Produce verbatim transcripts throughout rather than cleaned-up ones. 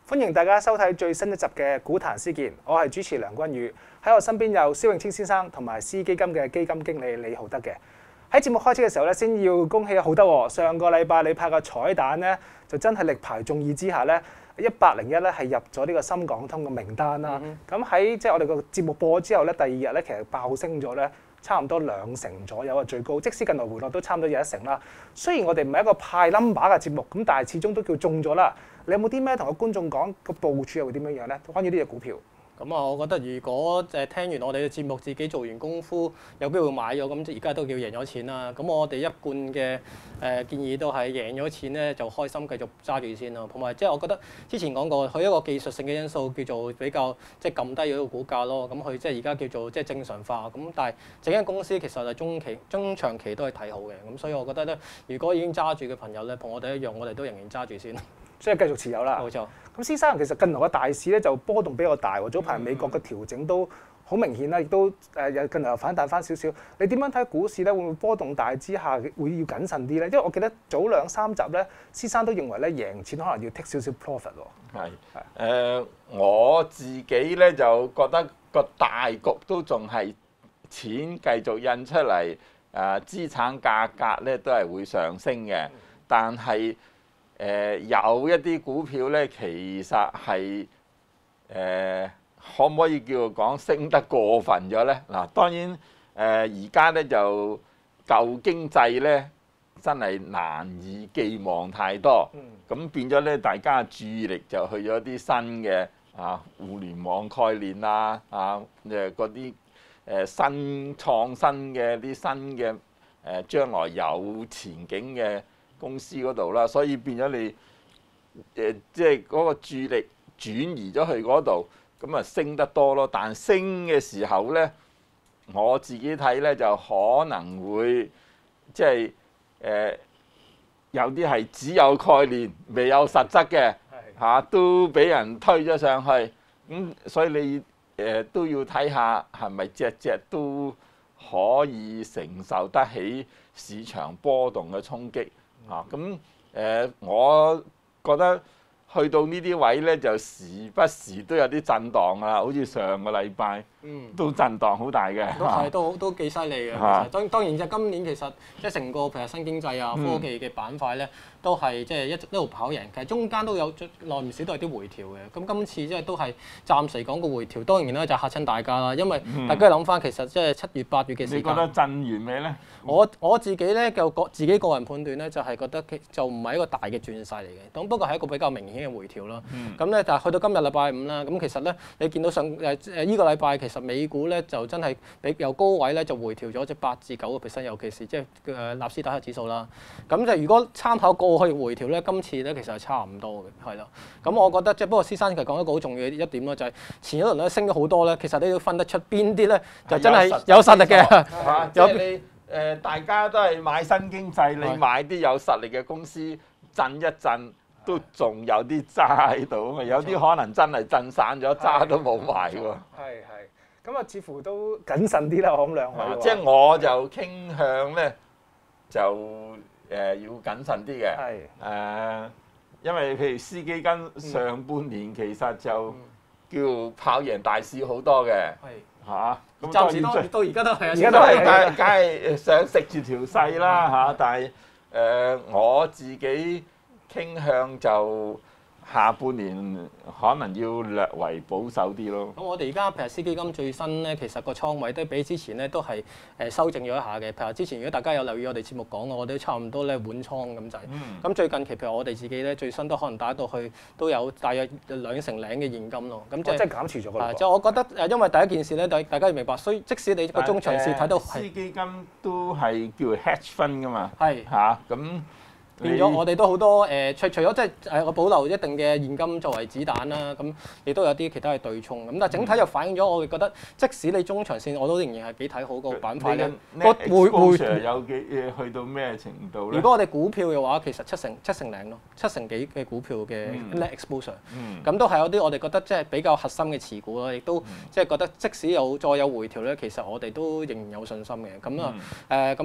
歡迎大家收睇最新一集嘅《股壇思健》，我係主持梁君宇，喺我身邊有蕭永清先生同埋思基金嘅基金經理李浩德嘅。喺節目開始嘅時候咧，先要恭喜浩德喎！上個禮拜你派個彩蛋咧，就真係力排眾議之下咧，一百零一咧係入咗呢個深港通嘅名單啦。咁喺即係我哋個節目播之後咧，第二日咧其實爆升咗咧，差唔多兩成左右嘅最高，即使近來回落都差唔多有一成啦。雖然我哋唔係一個派 number 嘅節目，咁但係始終都叫中咗啦。你有冇啲咩同個觀眾講個部署又會點樣樣咧？關於呢隻股票， 咁啊，我覺得如果誒聽完我哋嘅節目，自己做完功夫，有機會買咗，咁而家都叫贏咗錢啦。咁我哋一貫嘅誒建議都係贏咗錢咧，就開心繼續揸住先咯。同埋即係我覺得之前講過，佢一個技術性嘅因素叫做比較即係撳低咗個股價咯。咁佢即係而家叫做即係正常化。咁但係整間公司其實係中期、中長期都係睇好嘅。咁所以我覺得咧，如果已經揸住嘅朋友咧，同我哋一樣，我哋都仍然揸住先。 即係繼續持有啦。 冇錯。 咁先生其實近來嘅大市咧就波動比較大喎，早排美國嘅調整都好明顯啦，亦都誒有近來又反彈翻少少。你點樣睇股市咧？會唔會波動大之下會要謹慎啲咧？因為我記得早兩三集咧，先生都認為咧贏錢可能要 take 少少 profit 喎。 係誒，我自己咧就覺得個大局都仲係錢繼續印出嚟，誒資產價格咧都係會上升嘅，但係誒、呃、有一啲股票咧，其實係誒、呃、可唔可以叫做講升得過分咗咧？嗱，當然誒而家咧就舊經濟咧真係難以寄望太多，咁、嗯、變咗咧大家嘅注意力就去咗啲新嘅啊互聯網概念啦，啊誒嗰啲誒新創新嘅啲新嘅誒、呃、將來有前景嘅公司嗰度啦，所以變咗你誒即係嗰個注意力轉移咗去嗰度，咁啊升得多咯。但升嘅時候咧，我自己睇咧就可能會即係誒有啲係只有概念未有實質嘅嚇、啊，都俾人推咗上去。咁、嗯、所以你誒、呃、都要睇下係咪隻隻都可以承受得起市場波動嘅衝擊。啊，咁誒、呃，我覺得去到呢啲位咧，就時不時都有啲震盪啦，好似上個禮拜，嗯，都震盪好大嘅， 都係都都幾犀利嘅。當當當然就今年其實即係成個譬如新經濟啊、科技嘅板塊咧，都係即係一一路跑贏。其實中間都有耐唔少都係啲回調嘅。咁今次即係都係暫時講個回調，當然咧就嚇親大家啦。因為大家諗翻其實即係七月八月嘅時間， 你覺得震完未咧？ 我我自己咧就個自己個人判斷咧，就係覺得就唔係一個大嘅轉勢嚟嘅。咁不過係一個比較明顯嘅回調咯。咁咧、嗯，但係去到今日禮拜五啦，咁其實咧你見到上誒誒依個禮拜其實美股咧就真係比由高位咧就回調咗即八至九個 percent， 尤其是即係誒納斯達克指數啦。咁就如果參考過去回調咧，今次咧其實係差唔多嘅，係啦。咁我覺得即係不過，施生其實講一個好重要嘅一點咯，就係前一輪咧升咗好多咧，其實你要分得出邊啲咧就真係有實力嘅。 有你誒，大家都係買新經濟，你買啲有實力嘅公司震一震，都仲有啲揸喺度啊嘛。有啲可能真係震散咗，揸都冇埋喎。 係係，咁啊，似乎都謹慎啲啦，我諗兩位。 即係我就傾向咧，就誒要謹慎啲嘅。係誒，因為譬如司基金上半年其實就叫跑贏大市好多嘅。係嚇。咁暫時到到而家都係啊， 而家都係， 梗梗係想食住條勢啦嚇。但係誒我自己傾向就下半年可能要略為保守啲咯。 咁我哋而家譬如司基金最新咧，其實個倉位都比之前咧都係誒修正咗一下嘅。譬如之前如果大家有留意我哋節目講嘅，我哋都差唔多咧滿倉咁滯。咁、嗯、最近期譬如我哋自己咧最新都可能打到去都有大約兩成零嘅現金咯。咁即係、哦、 即係減持咗㗎。 即係我覺得誒，因為第一件事咧，大大家要明白，所以即使你個中長線睇到司基金都係叫 hedge fund 㗎嘛。 係嚇咁。 變咗我哋都好多誒，除除咗即係誒我保留一定嘅現金作為子彈啦，咁亦都有啲其他嘅對沖咁，但係整體又反映咗我哋覺得，即使你中長線我都仍然係幾睇好個板塊咧。 個會會有幾去到咩程度咧？ 如果我哋股票嘅話，其實七成七成零咯，七成幾嘅股票嘅 net exposure，咁都係有啲我哋覺得即係比較核心嘅持股啦，亦都即係覺得即使有再有回調咧，其實我哋都仍然有信心嘅。咁啊誒咁。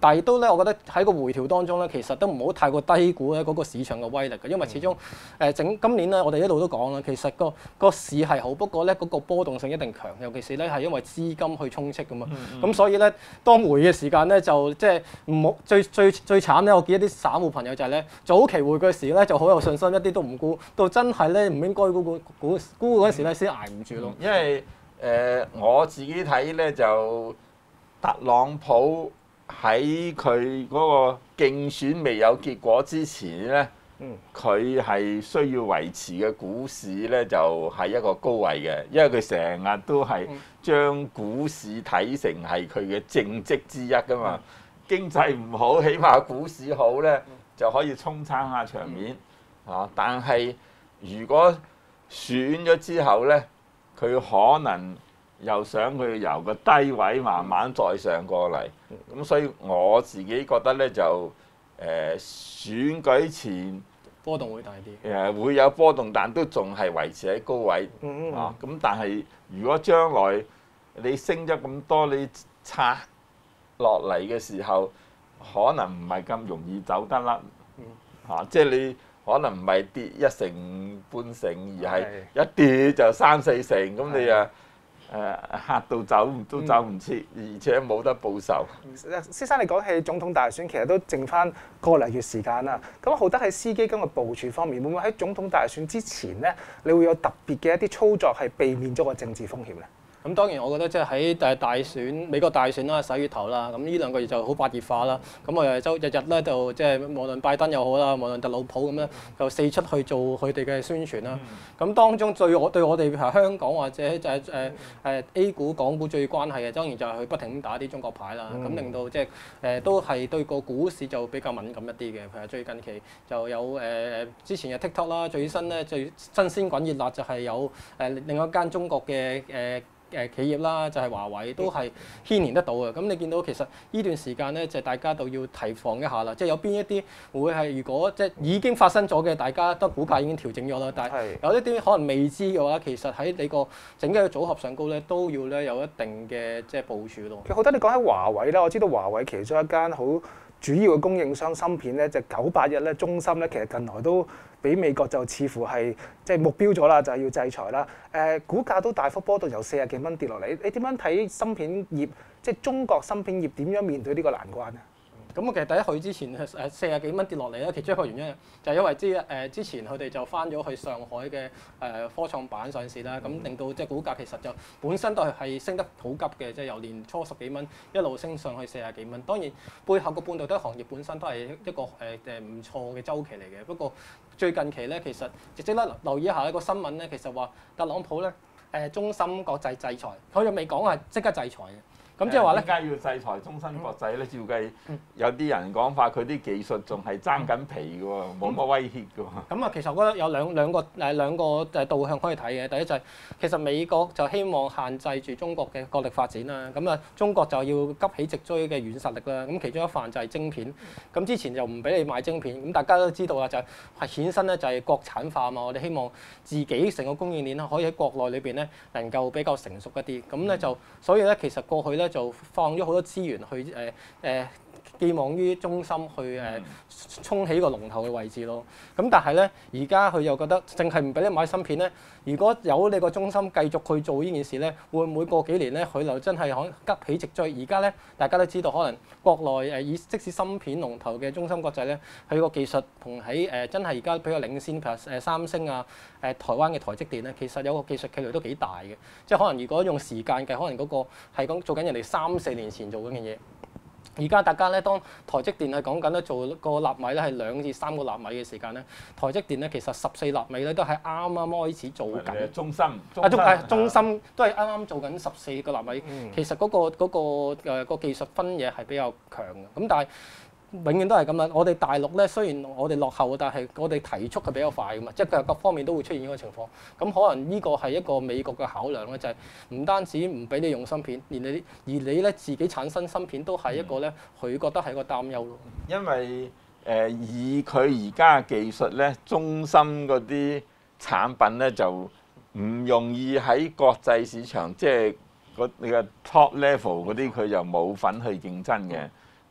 但係都咧，我覺得喺個回調當中咧，其實都唔好太過低估咧嗰個市場嘅威力嘅，因為始終誒整今年咧，我哋一路都講啦，其實個個市係好，不過咧嗰個波動性一定強，尤其是咧係因為資金去充斥㗎嘛。咁所以咧，當回嘅時間咧，就即係唔好最最最慘咧，我見一啲散戶朋友就係咧，早期回嘅時咧就好有信心，一啲都唔沽，到真係咧唔應該沽沽沽沽嗰時咧先捱唔住咯。 因為誒、呃、我自己睇咧就特朗普喺佢嗰個競選未有結果之前咧，佢係、嗯、需要維持嘅股市咧就係、是、一個高位嘅，因為佢成日都係將股市睇成係佢嘅政績之一㗎嘛。經濟唔好，起碼股市好咧就可以沖撐下場面啊！但係如果選咗之後咧，佢可能又想佢由個低位慢慢再上過嚟，咁所以我自己覺得咧就誒、呃、選舉前波動會大啲， 誒會有波動，但都仲係維持喺高位啊！咁但係如果將來你升咗咁多，你拆落嚟嘅時候，可能唔係咁容易走得甩嚇，即係你可能唔係跌一成半成，而係一跌就三四成，咁你啊誒嚇到走都走唔切，而且冇得報仇。 先生，你講起總統大選，其實都剩翻個零月時間啦。咁浩德喺私基金嘅部署方面，會唔會喺總統大選之前咧，你會有特別嘅一啲操作係避免咗個政治風險咧？ 咁當然，我覺得即係喺誒大選美國大選啦，十一月頭啦，咁呢兩個月就好白熱化啦。咁我哋就日日咧就即係無論拜登又好啦，無論特朗普咁咧，就四出去做佢哋嘅宣傳啦。咁、嗯、當中最我對我哋係香港或者就係誒誒 A 股、港股最關係嘅，當然就係佢不停咁打啲中國牌啦。咁、嗯、令到即係誒都係對個股市就比較敏感一啲嘅。譬如最近期就有誒、呃、之前嘅 TikTok 啦，最新咧最新鮮滾熱辣就係有誒、呃、另外一間中國嘅誒。呃誒企業啦，就係華為都係牽連得到嘅。咁你見到其實呢段時間咧，就大家都要提防一下啦。即係有邊一啲會係如果即係已經發生咗嘅，大家都股價已經調整咗啦。但係有一啲可能未知嘅話，其實喺你個整體嘅組合上高咧，都要咧有一定嘅即係部署咯。 其實好多你講起華為啦，我知道華為其中一間好主要嘅供應商芯片咧，就九八一咧，中芯咧，其實近來都俾美國就似乎係即係目標咗啦，就係要制裁啦。誒、呃，股價都大幅波動，由四十幾蚊跌落嚟。你點樣睇芯片業？即係中國芯片業點樣面對呢個難關咧？ 咁其實第一去之前誒四十幾蚊跌落嚟咧，其中一個原因就係因為之誒之前佢哋就翻咗去上海嘅誒科創板上市啦，咁令到即係股價其實就本身都係係升得好急嘅，即係由年初十幾蚊一路升上去四十幾蚊。當然背後個半導體行業本身都係一個誒誒唔錯嘅周期嚟嘅。不過最近期咧，其實直接咧留意一下一個新聞咧，其實話特朗普咧誒中芯國際制裁，佢又未講係即刻制裁嘅。咁即係話咧， 點解要制裁中芯國際咧？照計有啲人講法，佢啲技術仲係爭緊皮嘅喎，冇乜威脅嘅喎。 咁啊，其實我覺得有兩兩個誒兩個誒導向可以睇嘅。第一就係其實美國就希望限制住中國嘅國力發展啦。咁啊，中國就要急起直追嘅軟實力啦。咁其中一範就係晶片。咁之前就唔俾你買晶片。咁大家都知道啦，就係係衍生咧就係國產化啊嘛。我哋希望自己成個供應鏈可以喺國內裏邊咧能夠比較成熟一啲。咁咧就所以咧其實過去咧，就放咗好多資源去誒誒寄望於中芯去誒、呃、衝起個龍頭嘅位置咯。咁但係咧，而家佢又覺得淨係唔俾你買芯片咧。如果有你個中芯繼續去做呢件事咧，會唔會過幾年咧佢就真係可急起直追？而家咧大家都知道，可能國內誒以即使芯片龍頭嘅中芯國際咧，佢個技術同喺誒真係而家比較領先，譬如誒三星啊、誒台灣嘅台積電咧，其實有個技術距離都幾大嘅。即係可能如果用時間計，可能嗰個係講做緊人哋三四年前做緊嘅嘢。而家大家咧，當台積電係講緊咧做個納米咧係兩至三個納米嘅時間咧，台積電咧其實十四納米咧都係啱啱開始做緊。中芯啊，中係中芯都係啱啱做緊十四個納米。嗯、其實嗰、嗰個嗰、嗰個誒、嗰個技術分野係比較強嘅。咁但係永遠都係咁啦。我哋大陸咧雖然我哋落後，但係我哋提速係比較快㗎嘛，即係各方面都會出現呢個情況。咁可能呢個係一個美國嘅考量咧，就係、是、唔單止唔俾你用芯片，連你而你咧自己產生芯片都係一個咧，佢覺得係一個擔憂咯。 因為誒、呃、以佢而家嘅技術咧，中芯嗰啲產品咧就唔容易喺國際市場，即係嗰你嘅 top level 嗰啲，佢就冇份去競爭嘅。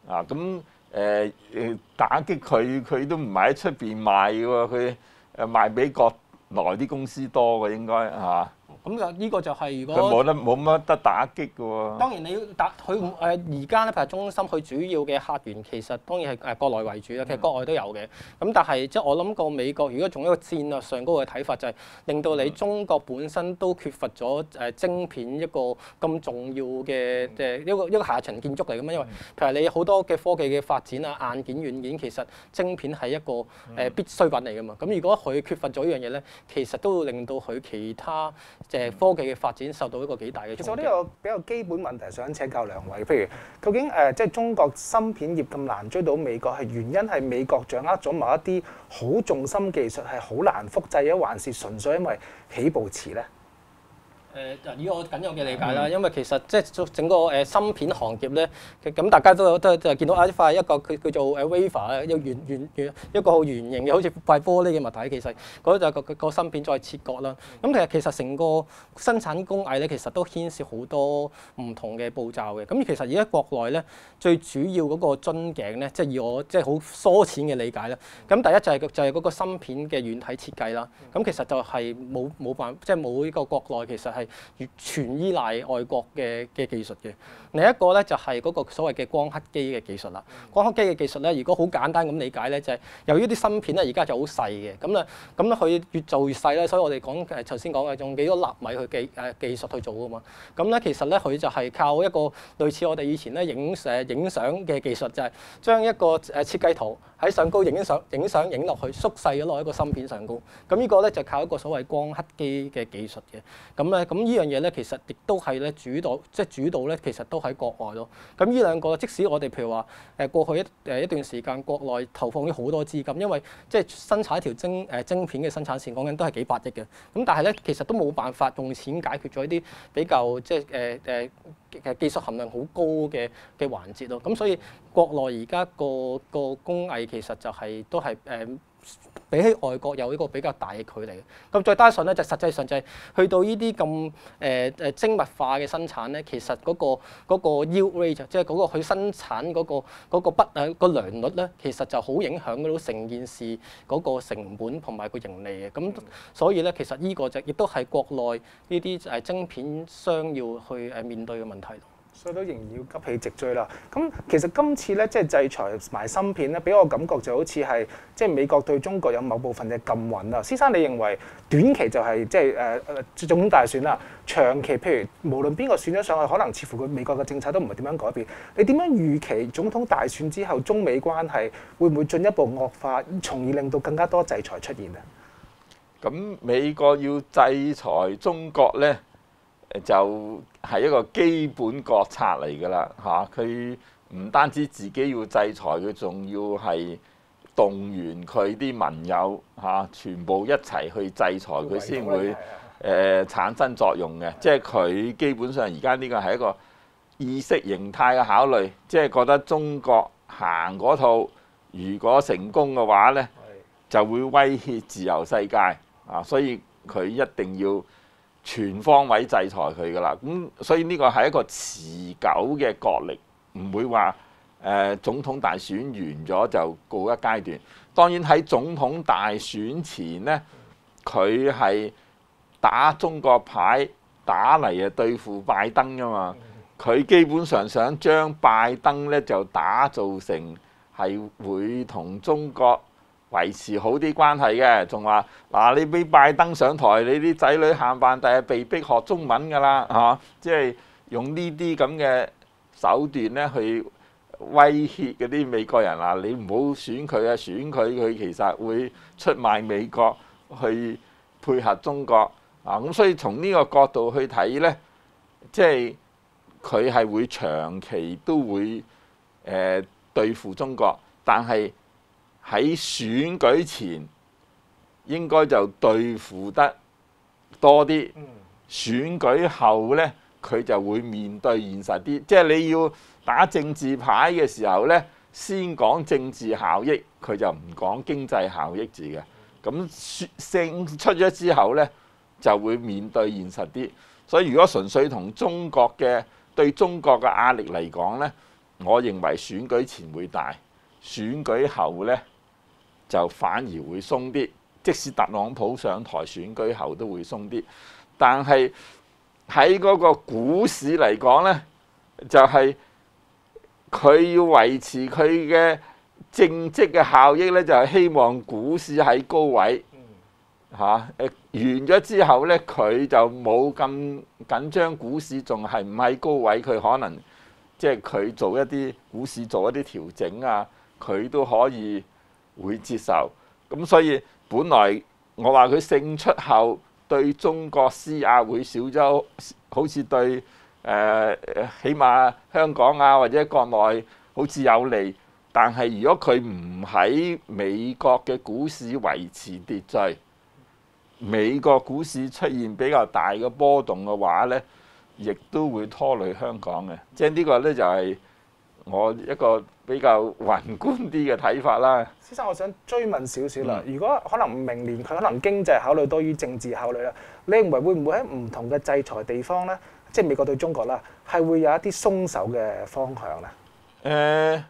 啊咁誒誒打擊佢，佢都唔係喺出邊賣嘅喎，佢誒賣俾國內啲公司多嘅應該嚇。 咁就呢個就係如佢果冇得冇乜得打擊嘅喎。 當然你要打佢誒而家咧，譬如中心佢主要嘅客源其實當然係誒國內為主啦，其實國外都有嘅。咁但係即係我諗過美國如果從一個戰略上高嘅睇法，就係令到你中國本身都缺乏咗誒晶片一個咁重要嘅誒一個一個下層建築嚟嘅嘛。因為譬如你好多嘅科技嘅發展啊，硬件軟件其實晶片係一個誒必需品嚟嘅嘛。咁如果佢缺乏咗呢樣嘢咧，其實都會令到佢其他即係科技嘅發展受到一個幾大嘅衝擊。 其實我呢個比較基本問題想請教兩位，譬如究竟誒、呃、即係中國芯片業咁難追到美國，係原因係美國掌握咗某一啲好重心技術係好難複製嘅，還是純粹因為起步遲咧？ 誒以我僅有嘅理解啦，因為其實即係整個誒芯片行業咧，咁大家都有都都見到一塊一個佢叫做誒 wafer 咧，一個圓圓圓一個好圓形嘅好似塊玻璃嘅物體，其實嗰就係個個芯片再切割啦。咁其實其實成個生產工藝咧，其實都牽涉好多唔同嘅步驟嘅。咁其實而家國內咧最主要嗰個樽頸咧，即係以我即係好疏淺嘅理解啦。咁第一就係就係嗰個芯片嘅軟體設計啦。咁其實就係冇冇辦即係冇呢個國內其實係越全依賴外國嘅嘅技術嘅。另一個咧就係嗰個所謂嘅光刻機嘅技術啦。光刻機嘅技術咧，如果好簡單咁理解咧，就係由於啲芯片咧而家就好細嘅，咁咧咁咧佢越做越細咧，所以我哋講誒頭先講嘅用幾多納米去技誒技術去做啊嘛。咁咧其實咧佢就係靠一個類似我哋以前咧影誒影相嘅技術，就係將一個誒設計圖喺上高影相影相影落去，縮細咗落一個芯片上高。咁呢個咧就靠一個所謂光刻機嘅技術嘅。咁咧咁呢樣嘢咧其實亦都係咧主導，即係主導咧其實都喺國外咯。咁呢兩個即使我哋譬如話誒過去一誒一段時間國內投放咗好多資金，因為即係生產一條晶誒晶片嘅生產線講緊都係幾百億嘅。咁但係咧其實都冇辦法用錢解決咗一啲比較即係誒誒嘅技術含量好高嘅嘅環節咯。咁所以國內而家個個工藝其實就係、是、都係誒。呃比起外國有一個比較大嘅距離。咁再加上咧，就實際上就係去到呢啲咁誒誒精密化嘅生產咧，其實嗰、嗰個嗰個 yield rate 即係嗰個佢生產嗰、嗰個嗰、嗰個不誒個良率咧，其實就好影響到成件事嗰個成本同埋個盈利嘅。咁所以咧，其實呢個就亦都係國內呢啲誒晶片商要去誒面對嘅問題。 所以都仍然要急起直追啦。咁其實今次咧，即係制裁埋芯片咧，俾我感覺就好似係即係美國對中國有某部分嘅禁運啊。先生，你認為短期就係即係誒誒總統大選啦，長期譬如無論邊個選咗上去，可能似乎佢美國嘅政策都唔係點樣改變。你點樣預期總統大選之後中美關係會唔會進一步惡化，從而令到更加多制裁出現啊？ 咁美國要制裁中國咧，就係一個基本國策嚟㗎啦嚇，佢唔單止自己要制裁，佢仲要係動員佢啲盟友嚇，全部一齊去制裁佢先會誒、呃、產生作用嘅。即係佢基本上而家呢個係一個意識形態嘅考慮，即係覺得中國行嗰套，如果成功嘅話咧，就會威脅自由世界啊，所以佢一定要全方位制裁佢㗎啦，咁所以呢個係一個持久嘅角力，唔會話誒、呃、總統大選完咗就告一階段。當然喺總統大選前呢，佢係打中國牌打嚟啊對付拜登㗎嘛，佢基本上想將拜登呢就打造成係會同中國維持好啲關係嘅，仲話嗱你俾拜登上台，你啲仔女冚唪唥第日被逼學中文㗎啦，嚇！即係用呢啲咁嘅手段咧去威脅嗰啲美國人啊，你唔好選佢啊，選佢佢其實會出賣美國去配合中國啊，咁所以從呢個角度去睇咧，即係佢係會長期都會誒、呃、對付中國，但係喺選舉前應該就對付得多啲，選舉後呢，佢就會面對現實啲。即係你要打政治牌嘅時候呢，先講政治效益，佢就唔講經濟效益字嘅。咁勝出咗之後呢，就會面對現實啲。所以如果純粹同中國嘅對中國嘅壓力嚟講呢， 我認為選舉前會大，選舉後呢就反而會鬆啲。即使特朗普上台，選舉後都會鬆啲。但係喺嗰個股市嚟講呢，就係佢要維持佢嘅政績嘅效益呢，就係希望股市喺高位嚇。誒、啊、完咗之後呢，佢就冇咁緊張，股市仲係唔喺高位，佢可能即係佢做一啲股市做一啲調整啊，佢都可以會接受。咁所以本來我話佢勝出後對中國施壓會少咗，好似對誒、呃、起碼香港啊或者國內好似有利。但係如果佢唔喺美國嘅股市維持秩序，美國股市出現比較大嘅波動嘅話呢，亦都會拖累香港嘅。即係呢個呢，就係我一個比較宏觀啲嘅睇法啦。 先生，我想追問少少啦。如果可能明年佢可能經濟考慮多於政治考慮啦，你認為會唔會喺唔同嘅制裁地方咧，即係美國對中國啦，係會有一啲鬆手嘅方向咧？誒、 呃，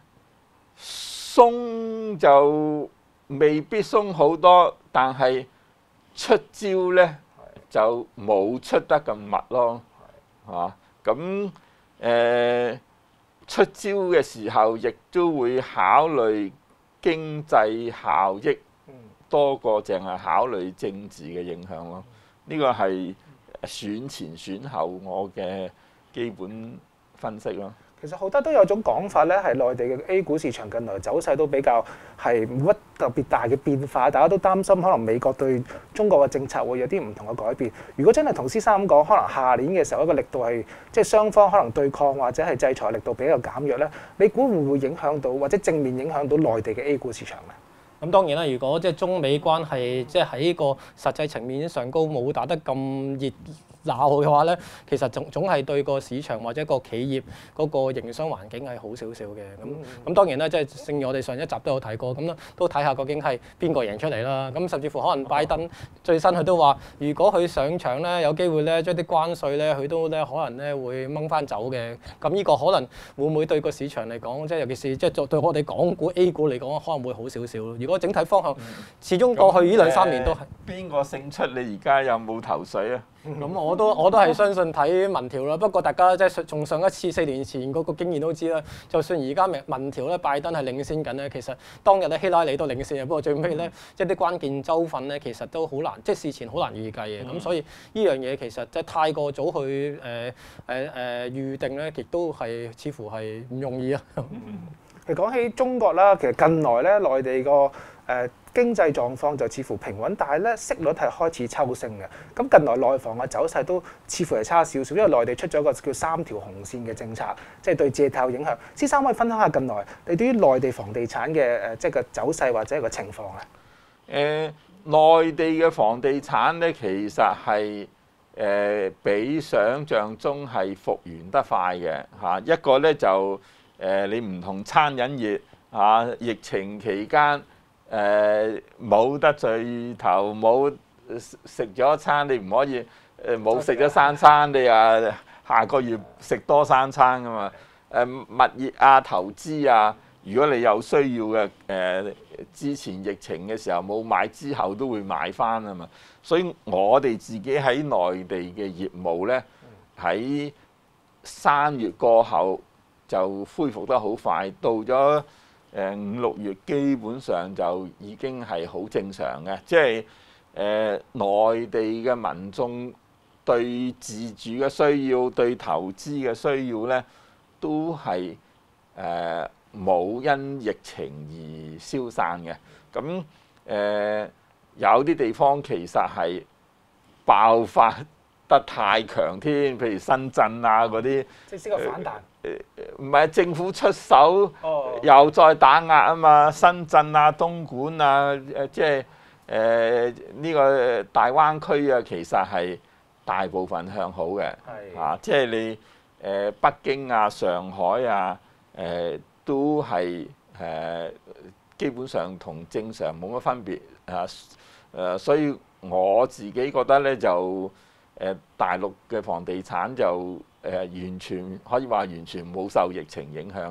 鬆就未必鬆好多，但係出招咧就冇出得咁密咯，嚇咁誒。出招嘅時候，亦都會考慮經濟效益多過淨係考慮政治嘅影響咯。呢個係選前選後我嘅基本分析咯。 其實好多都有種講法咧，係內地嘅 A 股市場近來走勢都比較係冇乜特別大嘅變化，大家都擔心可能美國對中國嘅政策會有啲唔同嘅改變。如果真係同施生咁講，可能下年嘅時候一個力度係即係雙方可能對抗或者係制裁力度比較減弱咧，你估會唔會影響到或者正面影響到內地嘅 A 股市場咧？ 咁當然啦，如果即係中美關係即係喺個實際層面上高冇打得咁熱鬧嘅話咧，其實總總係對個市場或者個企業嗰個營商環境係好少少嘅。咁咁、嗯、當然啦，即係正如我哋上一集都有提過，咁啦都睇下究竟係邊個贏出嚟啦。咁甚至乎可能拜登最新佢都話，如果佢上場咧，有機會咧將啲關稅咧，佢都咧可能咧會掹翻走嘅。咁呢個可能會唔會對個市場嚟講，即係尤其是即係對我哋港股 A 股嚟講，可能會好少少咯。如果整體方向，始終過去呢兩三年都係邊個勝出？你而家有冇頭緒啊？ 咁我都我都係相信睇民調啦。不過大家即係從上一次四年前嗰個經驗都知啦，就算而家民民調咧，拜登係領先緊咧，其實當日咧希拉里都領先嘅。不過最尾咧，即係啲關鍵州份咧，其實都好難，即係事前好難預計嘅。咁、嗯、所以呢樣嘢其實即係太過早去誒誒誒預定咧，亦都係似乎係唔容易啊。 其實講起中國啦，其實近來咧內地個誒、呃、經濟狀況就似乎平穩，但係咧息率係開始抽升嘅。咁近來內房嘅走勢都似乎係差少少，因為內地出咗一個叫三條紅線嘅政策，即係對借貸有影響。施生可以分享下近來你對於內地房地產嘅誒即係個走勢或者個情況咧？ 誒、呃，內地嘅房地產咧其實係誒、呃、比想像中係復原得快嘅嚇。一個咧就誒、呃、你唔同餐飲業嚇、啊，疫情期間誒冇得聚頭，冇食咗餐，你唔可以誒冇食咗三餐，你啊下個月食多三餐噶嘛。誒、呃、物業啊、投資啊，如果你有需要嘅誒、呃，之前疫情嘅時候冇買，之後都會買翻啊嘛。所以我哋自己喺內地嘅業務咧，喺三月過後就恢復得好快，到咗誒五六月基本上就已經係好正常嘅，即係誒內地嘅民眾對自住嘅需要、對投資嘅需要咧，都係誒冇因疫情而消散嘅。咁誒、呃、有啲地方其實係爆發得太強添，譬如深圳啊嗰啲， 即係先個反彈。 唔係政府出手， 哦、 又再打壓啊嘛！深圳啊、東莞啊，誒即係誒呢個大灣區啊，其實係大部分向好嘅， 係啊，即係你誒、呃、北京啊、上海啊，誒、呃、都係誒、呃、基本上同正常冇乜分別啊，誒、呃，所以我自己覺得咧就誒、呃、大陸嘅房地產就誒、呃、完全可以話完全冇受疫情影響嘅。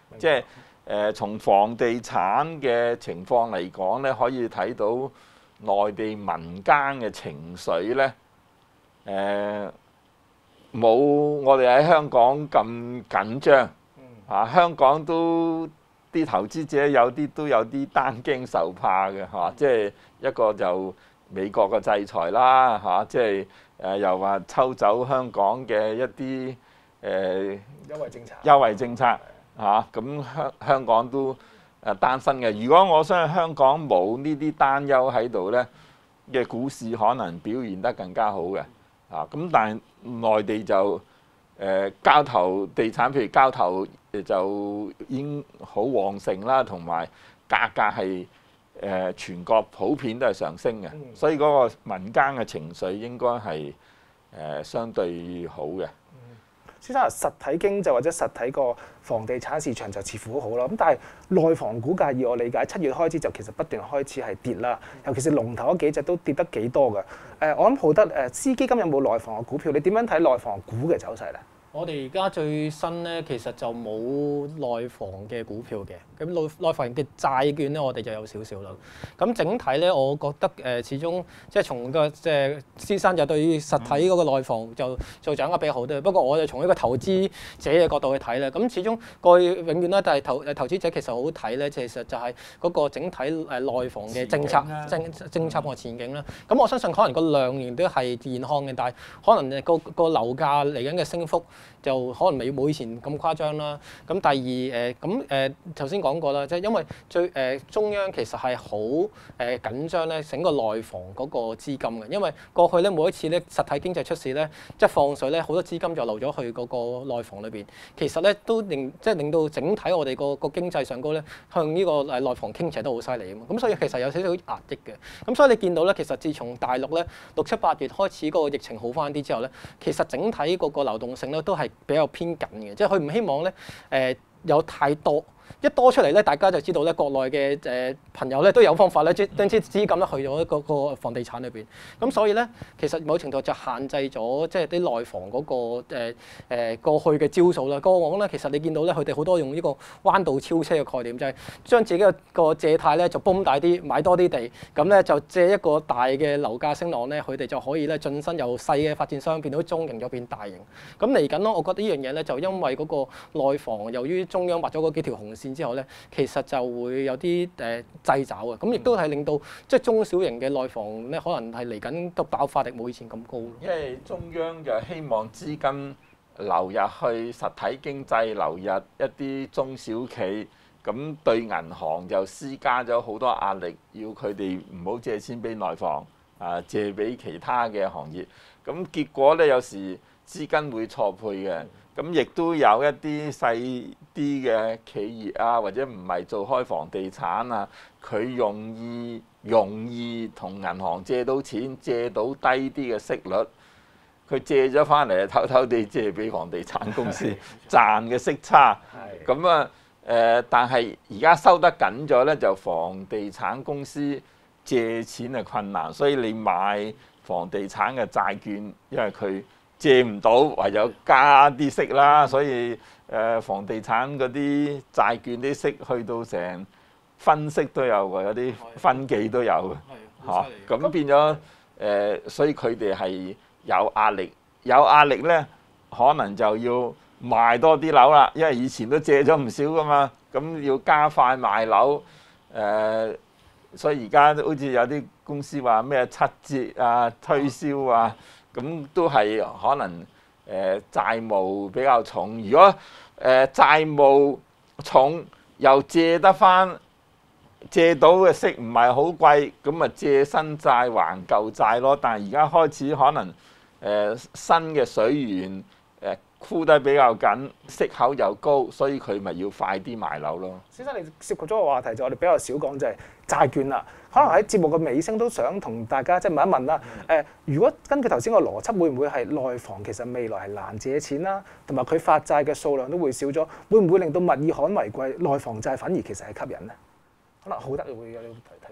即係誒從房地產嘅情況嚟講咧，可以睇到內地民間嘅情緒咧，誒冇我哋喺香港咁緊張。啊，香港都啲投資者有啲都有啲擔驚受怕嘅嚇、啊，即係一個就美國嘅制裁啦嚇、啊，即係誒又話抽走香港嘅一啲誒優惠政策， 優惠政策嚇，咁香香港都誒擔心嘅。如果我相信香港冇呢啲擔憂喺度咧，嘅股市可能表現得更加好嘅啊。咁但係內地就誒、呃、交投地產，譬如交投。就已經好旺盛啦，同埋價格係誒、呃、全國普遍都係上升嘅，嗯、所以嗰個民間嘅情緒應該係誒、呃、相對好嘅。 嗯、先生，實體經濟或者實體個房地產市場就似乎好好啦，咁但係內房股價以我理解，七月開始就其實不斷開始係跌啦，尤其是龍頭嗰幾隻都跌得幾多㗎。誒、呃，我諗好得誒，私基金有冇內房嘅股票？你點樣睇內房股嘅走勢咧？ 我哋而家最新咧，其實就冇內房嘅股票嘅，咁內內房嘅債券咧，我哋就有少少啦。咁整體咧，我覺得誒、呃，始終即係從個即係先生就對於實體嗰個內房就做掌握比較好啲。不過我就從一個投資者嘅角度去睇咧，咁始終過去永遠咧都係投誒投資者其實好睇咧，其實就係嗰個整體誒內房嘅政策政政策個前景啦。咁我相信可能個量仍都係健康嘅，但係可能誒個個樓價嚟緊嘅升幅就可能未冇以前咁誇張啦。咁第二誒咁誒頭先講過啦，即係因為最誒、呃、中央其實係好誒緊張咧，整個內房嗰個資金嘅，因為過去咧每一次咧實體經濟出事咧，即係放水咧，好多資金就流咗去嗰個內房裏邊，其實咧都令即係令到整體我哋個個經濟上高咧向呢個誒內房傾斜都好犀利啊嘛。咁所以其實有少少壓抑嘅。咁所以你見到咧，其實自從大陸咧六七八月開始嗰個疫情好翻啲之後咧，其實整體嗰個流動性咧都係比較偏緊嘅，即係佢唔希望咧誒、呃、有太多。一多出嚟咧，大家就知道咧，國內嘅誒朋友咧都有方法咧，將將啲資金咧去咗嗰個房地產裏邊。咁所以咧，其實某程度就限制咗即係啲內房嗰、那個誒誒、呃、過去嘅招數啦。過往咧，其實你見到咧，佢哋好多用呢個彎道超車嘅概念，就係、是、將自己嘅個借貸咧就泵大啲，買多啲地，咁咧就借一個大嘅樓價升浪咧，佢哋就可以咧晉身由細嘅發展商變到中型，再變大型。咁嚟緊咯，我覺得呢樣嘢咧就因為嗰個內房由於中央畫咗嗰幾條紅線之後咧，其實就會有啲誒掣肘嘅，咁亦都係令到即係中小型嘅內房咧，可能係嚟緊個爆發力冇以前咁高。 因為中央就希望資金流入去實體經濟，流入一啲中小企，咁對銀行就施加咗好多壓力，要佢哋唔好借錢俾內房，啊借俾其他嘅行業。咁結果咧，有時資金會錯配嘅。咁亦都有一啲細啲嘅企業啊，或者唔係做開房地產啊，佢容易容易同銀行借到錢，借到低啲嘅息率，佢借咗翻嚟偷偷地借俾房地產公司賺嘅息差。咁啊誒，但係而家收得緊咗咧，就房地產公司借錢係困難，所以你買房地產嘅債券，因為佢借唔到，唯有加啲息啦，所以誒、呃、房地產嗰啲債券啲息去到成分息都有喎，有啲分幾都有嘅嚇。咁、啊、變咗誒、呃，所以佢哋係有壓力，有壓力咧，可能就要賣多啲樓啦，因為以前都借咗唔少噶嘛，咁要加快賣樓誒、呃，所以而家好似有啲公司話咩七折啊、推銷啊。咁都係可能誒、呃、債務比較重，如果誒、呃、債務重又借得翻，借到嘅息唔係好貴，咁咪借新債還舊債咯。但係而家開始可能誒、呃、新嘅水源誒箍得比較緊，息口又高，所以佢咪要快啲賣樓咯。 先生，你涉及咗個話題就我哋比較少講，就係債券啦。可能喺節目嘅尾聲都想同大家即係問一問啦。誒、呃，如果根據頭先個邏輯，會唔會係內房其實未來係難借錢啦，同埋佢發債嘅數量都會少咗，會唔會令到物以罕為貴，內房債反而其實係吸引咧？可能好得會有呢個睇法咧。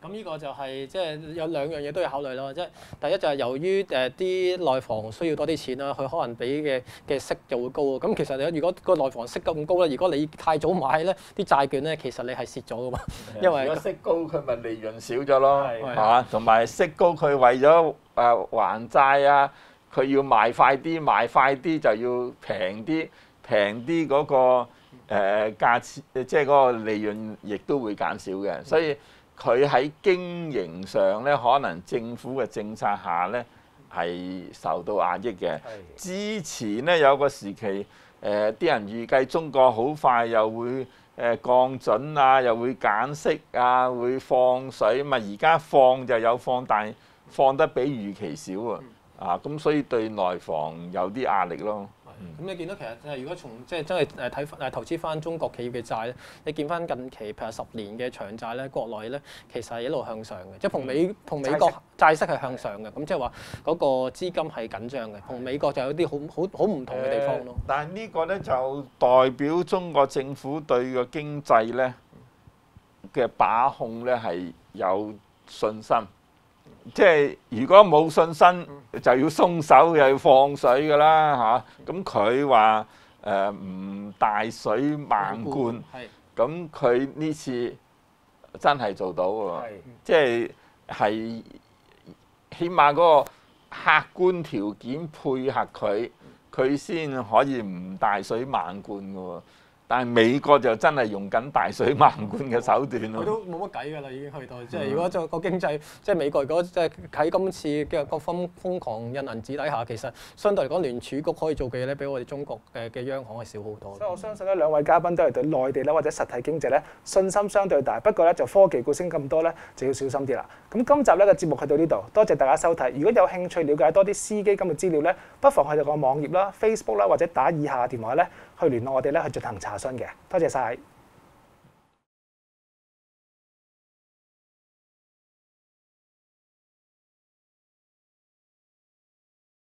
咁呢個就係即係有兩樣嘢都要考慮咯，即係第一就係由於誒啲內房需要多啲錢啦，佢可能俾嘅嘅息就會高。咁其實你如果個內房息咁高咧，如果你太早買咧，啲債券咧其實你係蝕咗噶嘛，因為如果息高佢咪利潤少咗咯， 係係嘛？同埋息高佢為咗誒還債啊，佢要賣快啲，賣快啲就要平啲，平啲嗰個誒價錢，即係嗰個利潤亦都會減少嘅，所以。佢喺經營上咧，可能政府嘅政策下咧係受到壓抑嘅。之前咧有個時期，誒、呃、啲人預計中國好快又會誒、呃、降準啊，又會減息啊，會放水。咪而家放就有放，但係放得比預期少啊。啊，咁所以對內房有啲壓力咯。 咁你見到其實誒，如果從即係真係誒睇誒投資翻中國企業嘅債咧，你見翻近期譬如十年嘅長債咧，國內咧其實係一路向上嘅，即係同美同美國債息係向上嘅，咁即係話嗰個資金係緊張嘅，同美國就有啲好好好唔同嘅地方咯。 但係呢個咧就代表中國政府對個經濟咧嘅把控咧係有信心。即係如果冇信心，就要鬆手，又要放水㗎啦嚇。咁佢話誒唔大水漫灌，咁佢呢次真係做到喎。即係係起碼嗰個客觀條件配合佢，佢先可以唔大水漫灌㗎喎。但係美國就真係用緊大水漫灌嘅手段咯。 佢都冇乜計㗎啦，已經去到即係如果就個經濟即係美國如果即係喺今次嘅各方瘋狂印銀紙底下，其實相對嚟講聯儲局可以做嘅嘢咧，比我哋中國嘅嘅央行係少好多。 所以我相信咧，兩位嘉賓都係對內地咧或者實體經濟咧信心相對大。不過咧就科技股升咁多咧，就要小心啲啦。咁今集咧嘅節目去到呢度，多謝大家收睇。如果有興趣了解多啲私基金嘅資料咧，不妨去到個網頁啦、Facebook 啦或者打以下電話咧去聯絡我哋咧去進行查詢嘅。多謝晒。